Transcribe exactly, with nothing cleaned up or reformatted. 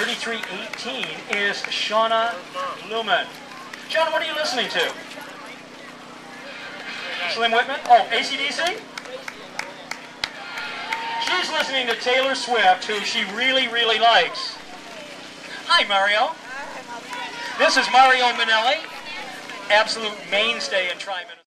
thirty-three eighteen is Shauna Lumen. Shauna, what are you listening to? Slim Whitman? Oh, A C D C? She's listening to Taylor Swift, who she really, really likes. Hi, Mario. This is Mario Minelli, absolute mainstay in Tri-Minnesota.